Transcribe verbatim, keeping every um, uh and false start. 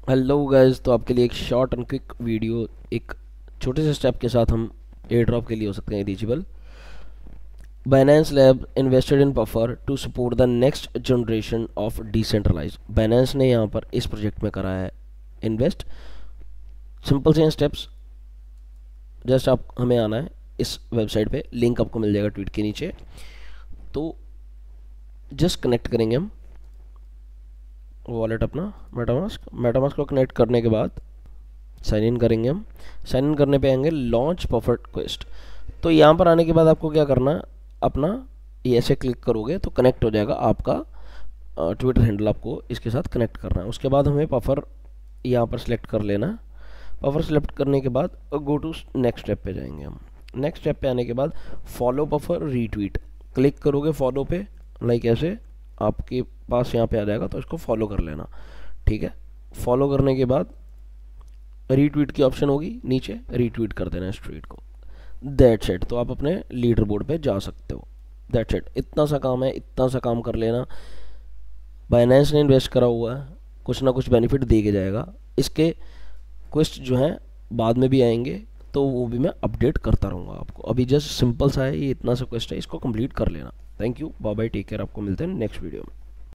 Hello guys, तो आपके लिए एक शॉर्ट एंड क्विक वीडियो, एक छोटे से स्टेप के साथ हम एयर ड्रॉप के लिए हो सकते हैं eligible. Binance Lab invested in Buffer to support the next generation of decentralized। Binance ने यहाँ पर इस प्रोजेक्ट में करा है इन्वेस्ट। सिंपल से स्टेप्स, जस्ट आप हमें आना है इस वेबसाइट पे, लिंक आपको मिल जाएगा ट्वीट के नीचे। तो जस्ट कनेक्ट करेंगे हम वॉलेट अपना मेटामास्क। मेटामास्क को कनेक्ट करने के बाद साइन इन करेंगे हम। साइन इन करने पे आएंगे लॉन्च बफर क्वेस्ट। तो यहाँ पर आने के बाद आपको क्या करना है, अपना ये ऐसे क्लिक करोगे तो कनेक्ट हो जाएगा आपका ट्विटर हैंडल, आपको इसके साथ कनेक्ट करना है। उसके बाद हमें बफर यहाँ पर सिलेक्ट कर लेना है। बफर सिलेक्ट करने के बाद गो टू नेक्स्ट स्टेप पे जाएंगे हम। नेक्स्ट स्टेप पे आने के बाद फॉलो बफर रीट्वीट क्लिक करोगे फॉलो पे, लाइक ऐसे आपके पास यहाँ पे आ जाएगा, तो इसको फॉलो कर लेना। ठीक है, फॉलो करने के बाद रीट्वीट की ऑप्शन होगी नीचे, रीट्वीट कर देना इस ट्वीट को। That's it. तो आप अपने लीडर बोर्ड पे जा सकते हो। दैट्स इट, इतना सा काम है, इतना सा काम कर लेना। बाइनेंस ने इन्वेस्ट करा हुआ है, कुछ ना कुछ बेनिफिट दे के जाएगा। इसके क्वेस्ट जो हैं बाद में भी आएंगे, तो वो भी मैं अपडेट करता रहूँगा आपको। अभी जस्ट सिंपल सा है, ये इतना सा क्वेस्ट है, इसको कंप्लीट कर लेना। Thank you, bye bye, take care. आपको मिलते हैं नेक्स्ट वीडियो में।